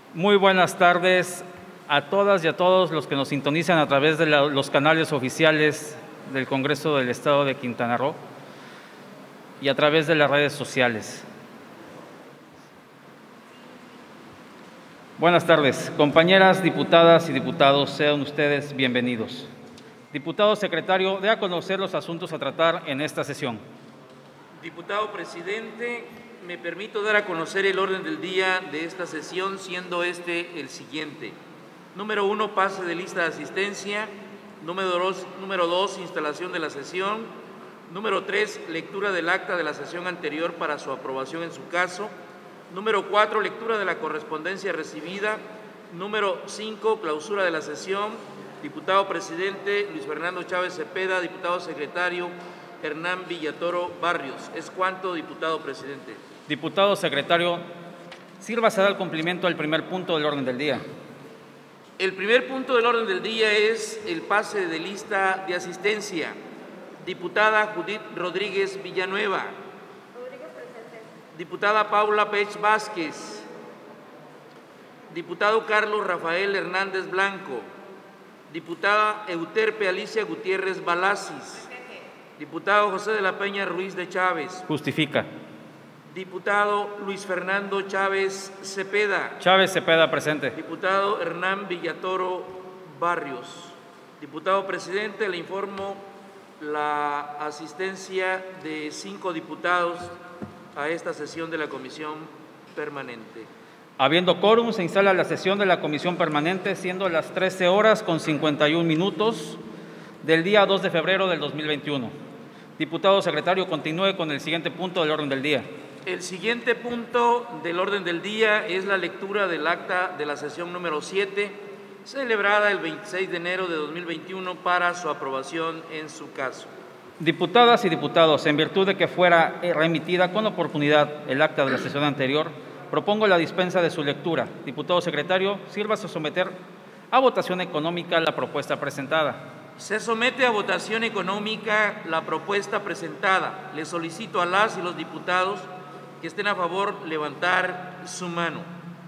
Muy buenas tardes a todas y a todos los que nos sintonizan a través de los canales oficiales del Congreso del Estado de Quintana Roo y a través de las redes sociales. Buenas tardes, compañeras diputadas y diputados, sean ustedes bienvenidos. Diputado secretario, dé a conocer los asuntos a tratar en esta sesión. Diputado presidente, me permito dar a conocer el orden del día de esta sesión, siendo este el siguiente. Número 1, pase de lista de asistencia. Número 2, instalación de la sesión. Número 3, lectura del acta de la sesión anterior para su aprobación en su caso. Número 4, lectura de la correspondencia recibida. Número 5, clausura de la sesión. Diputado presidente Luis Fernando Chávez Cepeda, diputado secretario Hernán Villatoro Barrios. Es cuanto, diputado presidente. Diputado secretario, sírvase a dar cumplimiento al primer punto del orden del día. El primer punto del orden del día es el pase de lista de asistencia. Diputada Judith Rodríguez Villanueva. Diputada Paula Pech Vázquez. Diputado Carlos Rafael Hernández Blanco. Diputada Euterpe Alicia Gutiérrez Balasis. Diputado José de la Peña Ruiz de Chávez. Justifica. Diputado Luis Fernando Chávez Cepeda. Chávez Cepeda, presente. Diputado Hernán Villatoro Barrios. Diputado presidente, le informo la asistencia de 5 diputados a esta sesión de la Comisión Permanente. Habiendo quórum, se instala la sesión de la Comisión Permanente, siendo las 13:51 del día 2 de febrero del 2021. Diputado secretario, continúe con el siguiente punto del orden del día. El siguiente punto del orden del día es la lectura del acta de la sesión número 7, celebrada el 26 de enero de 2021 para su aprobación en su caso. Diputadas y diputados, en virtud de que fuera remitida con oportunidad el acta de la sesión anterior, propongo la dispensa de su lectura. Diputado secretario, sírvase a someter a votación económica la propuesta presentada. Se somete a votación económica la propuesta presentada. Le solicito a las y los diputados que estén a favor levantar su mano.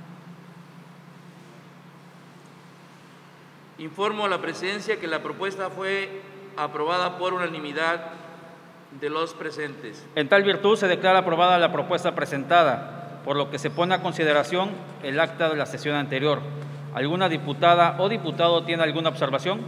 Informo a la presidencia que la propuesta fue aprobada por unanimidad de los presentes. En tal virtud se declara aprobada la propuesta presentada, por lo que se pone a consideración el acta de la sesión anterior. ¿Alguna diputada o diputado tiene alguna observación?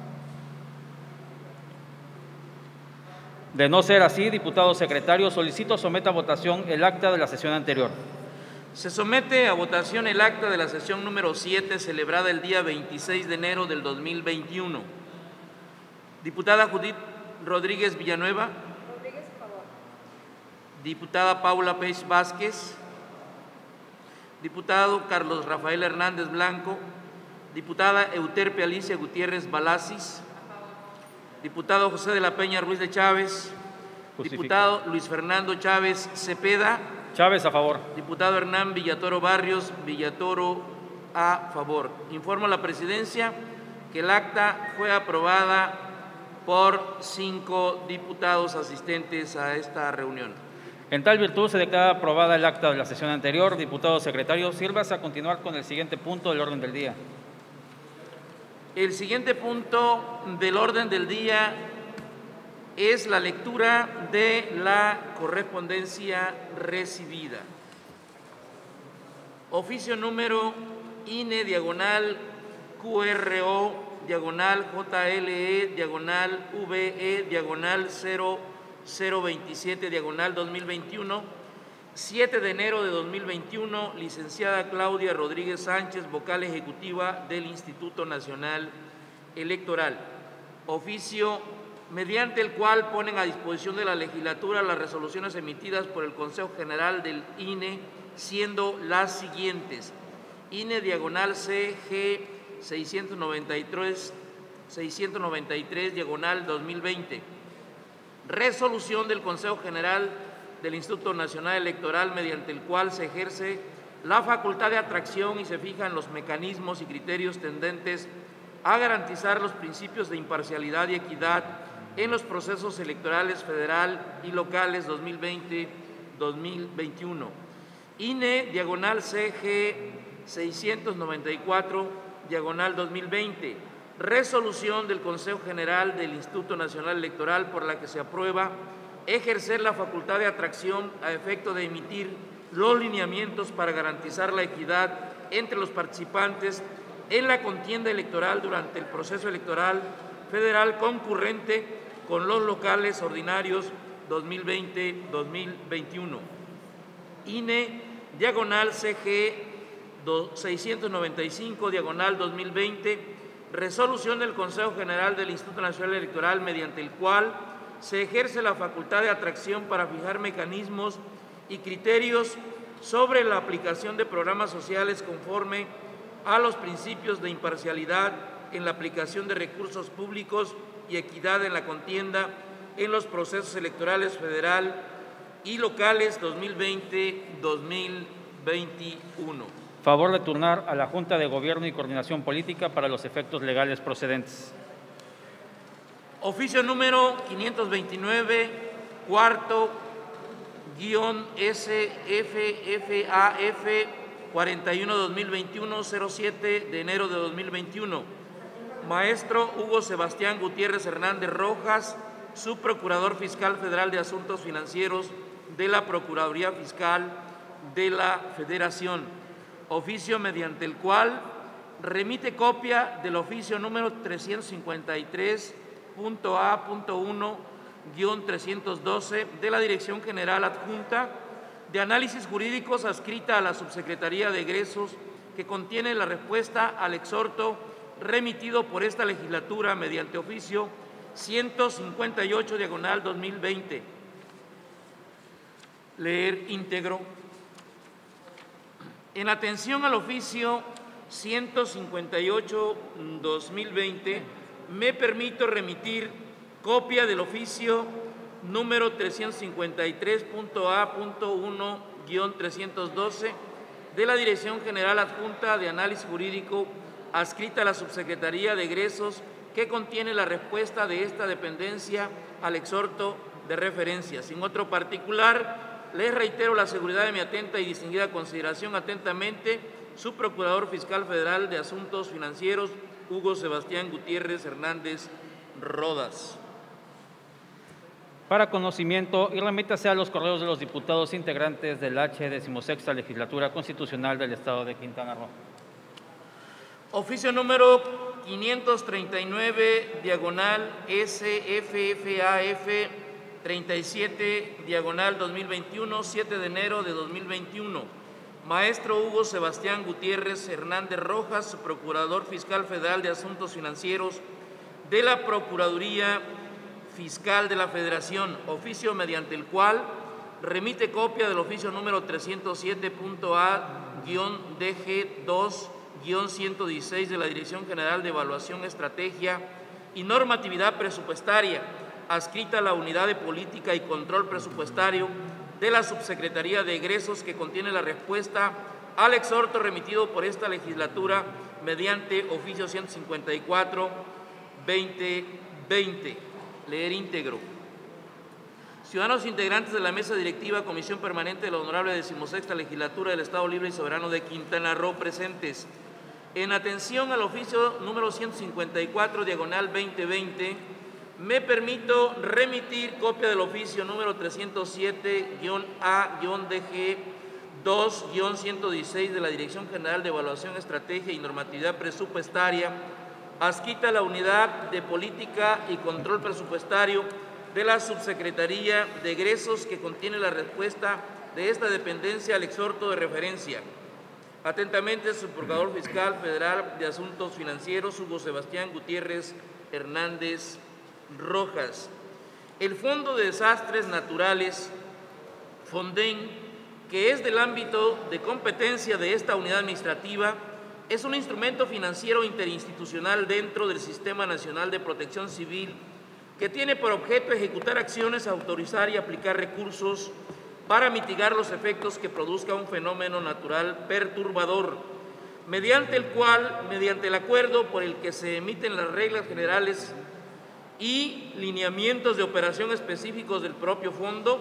De no ser así, diputado secretario, solicito someta a votación el acta de la sesión anterior. Se somete a votación el acta de la sesión número 7, celebrada el día 26 de enero del 2021. Diputada Judith Rodríguez Villanueva. Rodríguez, a favor. Diputada Paula Pech Vázquez. Diputado Carlos Rafael Hernández Blanco. Diputada Euterpe Alicia Gutiérrez Balasis. Diputado José de la Peña Ruiz de Chávez. Justifica. Diputado Luis Fernando Chávez Cepeda. Chávez, a favor. Diputado Hernán Villatoro Barrios. Villatoro, a favor. Informo a la presidencia que el acta fue aprobada por 5 diputados asistentes a esta reunión. En tal virtud se declara aprobada el acta de la sesión anterior. Diputado secretario, sírvase a continuar con el siguiente punto del orden del día. El siguiente punto del orden del día es la lectura de la correspondencia recibida. Oficio número INE /QRO /JLE VE 0027 2021, 7 de enero de 2021, licenciada Claudia Rodríguez Sánchez, vocal ejecutiva del Instituto Nacional Electoral. Oficio mediante el cual ponen a disposición de la legislatura las resoluciones emitidas por el Consejo General del INE, siendo las siguientes: INE /CG 693 /2020. Resolución del Consejo General del Instituto Nacional Electoral, mediante el cual se ejerce la facultad de atracción y se fijan los mecanismos y criterios tendentes a garantizar los principios de imparcialidad y equidad en los procesos electorales federal y locales 2020-2021. INE /CG 694, diagonal 2020, resolución del Consejo General del Instituto Nacional Electoral por la que se aprueba ejercer la facultad de atracción a efecto de emitir los lineamientos para garantizar la equidad entre los participantes en la contienda electoral durante el proceso electoral federal concurrente con los locales ordinarios 2020-2021. INE, diagonal CG 695, diagonal 2020, resolución del Consejo General del Instituto Nacional Electoral mediante el cual se ejerce la facultad de atracción para fijar mecanismos y criterios sobre la aplicación de programas sociales conforme a los principios de imparcialidad en la aplicación de recursos públicos y equidad en la contienda en los procesos electorales federal y locales 2020-2021. Favor de turnar a la Junta de Gobierno y Coordinación Política para los efectos legales procedentes. Oficio número 529, cuarto, SFFAF 41-2021, 07 de enero de 2021. Maestro Hugo Sebastián Gutiérrez Hernández Rojas, Subprocurador Fiscal Federal de Asuntos Financieros de la Procuraduría Fiscal de la Federación. Oficio mediante el cual remite copia del oficio número 353.A.1-312 de la Dirección General Adjunta de Análisis Jurídicos adscrita a la Subsecretaría de Egresos, que contiene la respuesta al exhorto remitido por esta legislatura mediante oficio 158, diagonal 2020. Leer íntegro. En atención al oficio 158-2020, me permito remitir copia del oficio número 353.A.1-312 de la Dirección General Adjunta de Análisis Jurídico adscrita a la Subsecretaría de Egresos, que contiene la respuesta de esta dependencia al exhorto de referencia. Sin otro particular, les reitero la seguridad de mi atenta y distinguida consideración. Atentamente, Subprocurador Fiscal Federal de Asuntos Financieros, Hugo Sebastián Gutiérrez Hernández Rodas. Para conocimiento y remítase a los correos de los diputados integrantes del H16ª Legislatura Constitucional del Estado de Quintana Roo. Oficio número 539, diagonal SFFAF 37, diagonal 2021, 7 de enero de 2021. Maestro Hugo Sebastián Gutiérrez Hernández Rojas, Procurador Fiscal Federal de Asuntos Financieros de la Procuraduría Fiscal de la Federación, oficio mediante el cual remite copia del oficio número 307.A-DG2-116 de la Dirección General de Evaluación, Estrategia y Normatividad Presupuestaria, adscrita a la Unidad de Política y Control Presupuestario de la Subsecretaría de Egresos, que contiene la respuesta al exhorto remitido por esta legislatura mediante oficio 154-2020. Leer íntegro. Ciudadanos integrantes de la Mesa Directiva, Comisión Permanente de la Honorable 16ª Legislatura del Estado Libre y Soberano de Quintana Roo presentes. En atención al oficio número 154, diagonal 2020, me permito remitir copia del oficio número 307-A-DG2-116 de la Dirección General de Evaluación, Estrategia y Normatividad Presupuestaria, adscrita a la Unidad de Política y Control Presupuestario de la Subsecretaría de Egresos, que contiene la respuesta de esta dependencia al exhorto de referencia. Atentamente, Subprocurador Fiscal Federal de Asuntos Financieros, Hugo Sebastián Gutiérrez Hernández Rojas. El Fondo de Desastres Naturales, FONDEN, que es del ámbito de competencia de esta unidad administrativa, es un instrumento financiero interinstitucional dentro del Sistema Nacional de Protección Civil que tiene por objeto ejecutar acciones, autorizar y aplicar recursos para mitigar los efectos que produzca un fenómeno natural perturbador, mediante el acuerdo por el que se emiten las reglas generales y lineamientos de operación específicos del propio fondo,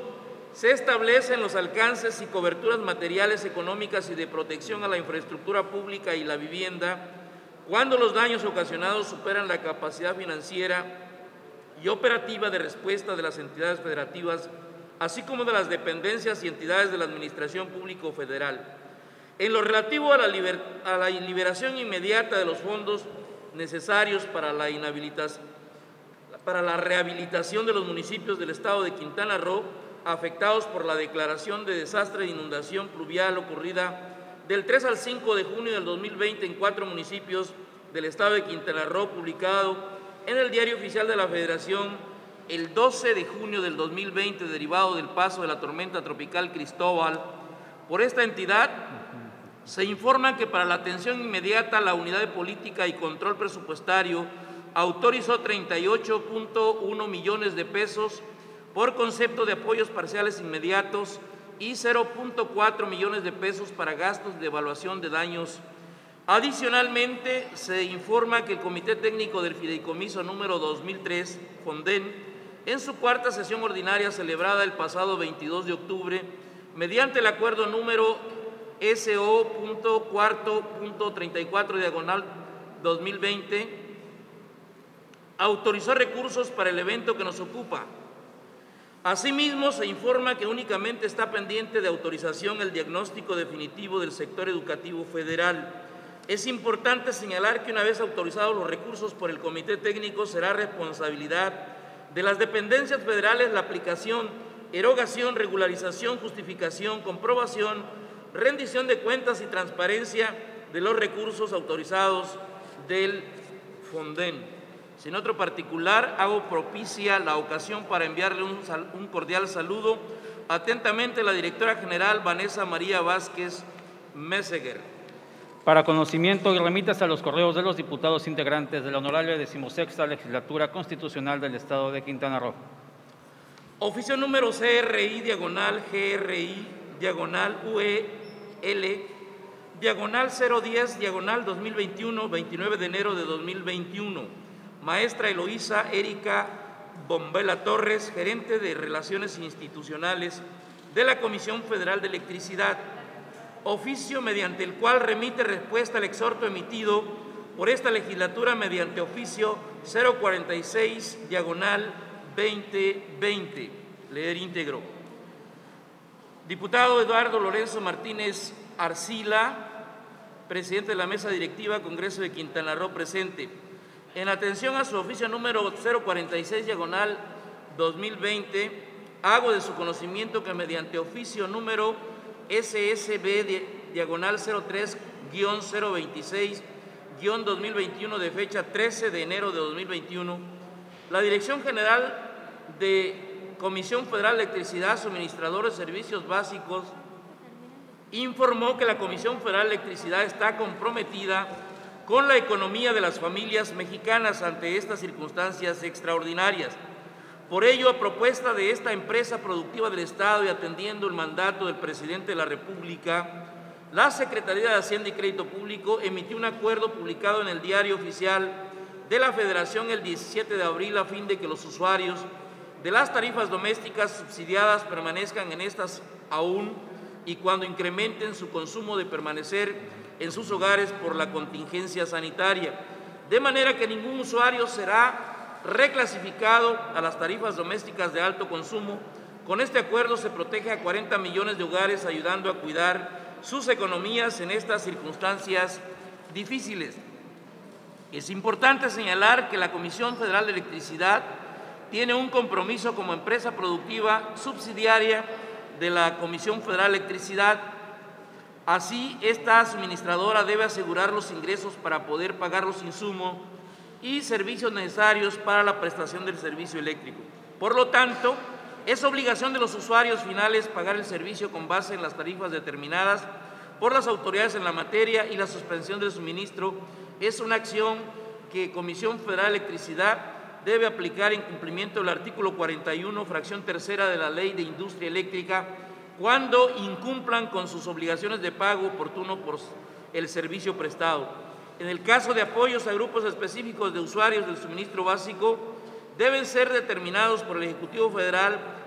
Se establecen los alcances y coberturas materiales, económicas y de protección a la infraestructura pública y la vivienda cuando los daños ocasionados superan la capacidad financiera y operativa de respuesta de las entidades federativas, así como de las dependencias y entidades de la Administración Pública Federal. En lo relativo a la liberación inmediata de los fondos necesarios para la rehabilitación de los municipios del estado de Quintana Roo afectados por la declaración de desastre de inundación pluvial ocurrida del 3 al 5 de junio del 2020 en 4 municipios del estado de Quintana Roo, publicado en el Diario Oficial de la Federación el 12 de junio del 2020, derivado del paso de la tormenta tropical Cristóbal. Por esta entidad se informa que para la atención inmediata la Unidad de Política y Control Presupuestario autorizó 38.1 millones de pesos por concepto de apoyos parciales inmediatos y 0.4 millones de pesos para gastos de evaluación de daños. Adicionalmente, se informa que el Comité Técnico del Fideicomiso número 2003, FONDEN, en su cuarta sesión ordinaria celebrada el pasado 22 de octubre, mediante el acuerdo número SO.4.34/2020, autorizó recursos para el evento que nos ocupa. Asimismo, se informa que únicamente está pendiente de autorización el diagnóstico definitivo del sector educativo federal. Es importante señalar que una vez autorizados los recursos por el Comité Técnico, será responsabilidad de las dependencias federales la aplicación, erogación, regularización, justificación, comprobación, rendición de cuentas y transparencia de los recursos autorizados del FONDEN. Sin otro particular, hago propicia la ocasión para enviarle un cordial saludo atentamente a la directora general Vanessa María Vázquez Meseguer. Para conocimiento y remitas a los correos de los diputados integrantes de la honorable 16ª Legislatura Constitucional del Estado de Quintana Roo. Oficio número CRI/GRI/UEL/010/2021, 29 de enero de 2021. Maestra Eloísa Erika Bombela Torres, gerente de Relaciones Institucionales de la Comisión Federal de Electricidad. Oficio mediante el cual remite respuesta al exhorto emitido por esta legislatura mediante oficio 046/2020. Leer íntegro. Diputado Eduardo Lorenzo Martínez Arcila, presidente de la Mesa Directiva, Congreso de Quintana Roo, presente. En atención a su oficio número 046/2020, hago de su conocimiento que mediante oficio número SSB-03-026-2021 de fecha 13 de enero de 2021, la Dirección General de Comisión Federal de Electricidad, Suministrador de Servicios Básicos, informó que la Comisión Federal de Electricidad está comprometida con la economía de las familias mexicanas ante estas circunstancias extraordinarias. Por ello, a propuesta de esta empresa productiva del Estado y atendiendo el mandato del Presidente de la República, la Secretaría de Hacienda y Crédito Público emitió un acuerdo publicado en el Diario Oficial de la Federación el 17 de abril a fin de que los usuarios de las tarifas domésticas subsidiadas permanezcan en estas aún y cuando incrementen su consumo de permanecer en sus hogares por la contingencia sanitaria, de manera que ningún usuario será reclasificado a las tarifas domésticas de alto consumo. Con este acuerdo se protege a 40 millones de hogares, ayudando a cuidar sus economías en estas circunstancias difíciles. Es importante señalar que la Comisión Federal de Electricidad tiene un compromiso como empresa productiva subsidiaria de la Comisión Federal de Electricidad. Así, esta suministradora debe asegurar los ingresos para poder pagar los insumos y servicios necesarios para la prestación del servicio eléctrico. Por lo tanto, es obligación de los usuarios finales pagar el servicio con base en las tarifas determinadas por las autoridades en la materia, y la suspensión del suministro es una acción que Comisión Federal de Electricidad debe aplicar en cumplimiento del artículo 41, fracción tercera de la Ley de Industria Eléctrica, cuando incumplan con sus obligaciones de pago oportuno por el servicio prestado. En el caso de apoyos a grupos específicos de usuarios del suministro básico, deben ser determinados por el Ejecutivo Federal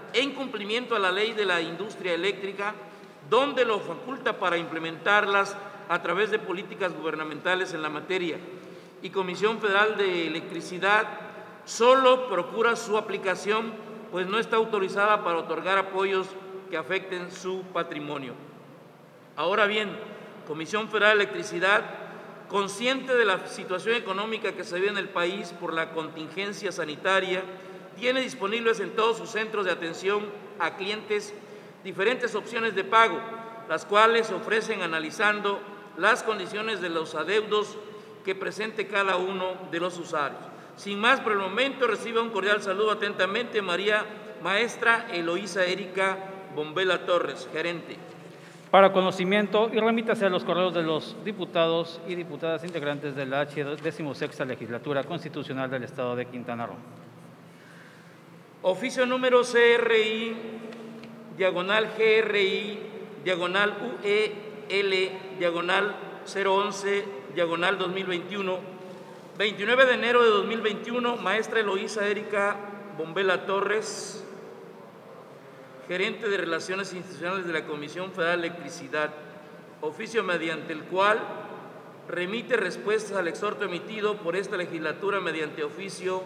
en cumplimiento a la ley de la industria eléctrica, donde lo faculta para implementarlas a través de políticas gubernamentales en la materia. Y Comisión Federal de Electricidad solo procura su aplicación, pues no está autorizada para otorgar apoyos que afecten su patrimonio. Ahora bien, Comisión Federal de Electricidad, consciente de la situación económica que se vive en el país por la contingencia sanitaria, tiene disponibles en todos sus centros de atención a clientes diferentes opciones de pago, las cuales se ofrecen analizando las condiciones de los adeudos que presente cada uno de los usuarios. Sin más por el momento, reciba un cordial saludo atentamente, maestra Eloísa Erika Bombela Torres, gerente. Para conocimiento y remítase a los correos de los diputados y diputadas integrantes de la 16ª Legislatura Constitucional del Estado de Quintana Roo. Oficio número CRI, diagonal GRI, diagonal UEL, diagonal 011, diagonal 2021, 29 de enero de 2021, maestra Eloísa Erika Bombela Torres, gerente de Relaciones Institucionales de la Comisión Federal de Electricidad, oficio mediante el cual remite respuestas al exhorto emitido por esta legislatura mediante oficio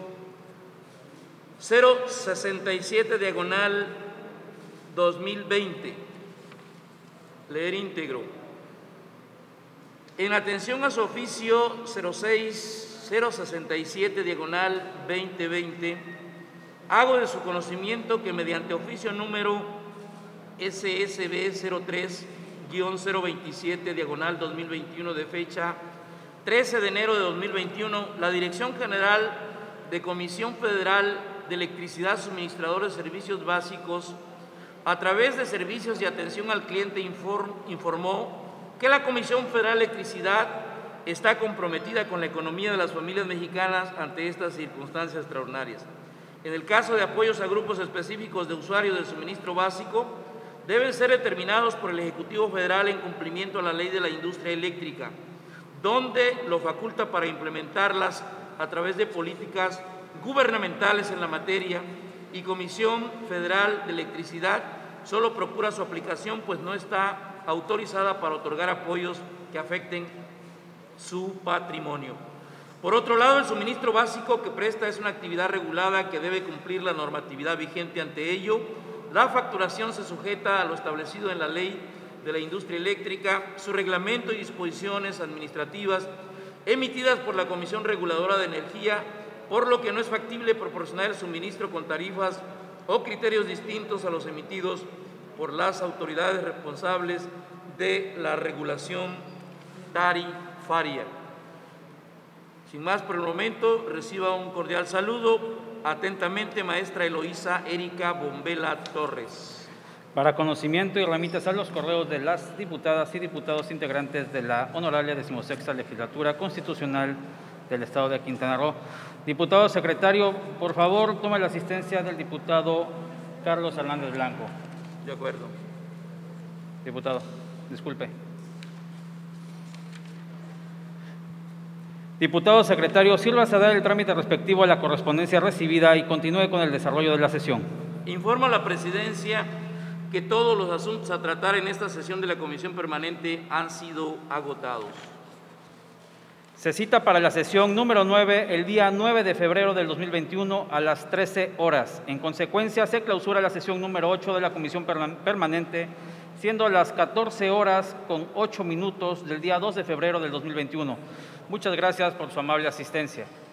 067 diagonal 2020. Leer íntegro. En atención a su oficio 067 diagonal 2020, hago de su conocimiento que mediante oficio número SSB 03-027 diagonal 2021 de fecha 13 de enero de 2021, la Dirección General de Comisión Federal de Electricidad Suministradores de Servicios Básicos, a través de Servicios de Atención al Cliente, informó que la Comisión Federal de Electricidad está comprometida con la economía de las familias mexicanas ante estas circunstancias extraordinarias. En el caso de apoyos a grupos específicos de usuarios del suministro básico, deben ser determinados por el Ejecutivo Federal en cumplimiento a la ley de la industria eléctrica, donde lo faculta para implementarlas a través de políticas gubernamentales en la materia, y Comisión Federal de Electricidad solo procura su aplicación, pues no está autorizada para otorgar apoyos que afecten su patrimonio. Por otro lado, el suministro básico que presta es una actividad regulada que debe cumplir la normatividad vigente. Ante ello, la facturación se sujeta a lo establecido en la Ley de la Industria Eléctrica, su reglamento y disposiciones administrativas emitidas por la Comisión Reguladora de Energía, por lo que no es factible proporcionar el suministro con tarifas o criterios distintos a los emitidos por las autoridades responsables de la regulación tarifaria. Sin más por el momento, reciba un cordial saludo. Atentamente, maestra Eloísa Erika Bombela Torres. Para conocimiento y remítase a los correos de las diputadas y diputados integrantes de la Honorable 16ª Legislatura Constitucional del Estado de Quintana Roo. Diputado secretario, por favor, tome la asistencia del diputado Carlos Hernández Blanco. De acuerdo. Diputado, disculpe. Diputado secretario, sírvase a dar el trámite respectivo a la correspondencia recibida y continúe con el desarrollo de la sesión. Informo a la Presidencia que todos los asuntos a tratar en esta sesión de la Comisión Permanente han sido agotados. Se cita para la sesión número 9 el día 9 de febrero del 2021 a las 13 horas. En consecuencia, se clausura la sesión número 8 de la Comisión Permanente, siendo las 14 horas con 8 minutos del día 2 de febrero del 2021. Muchas gracias por su amable asistencia.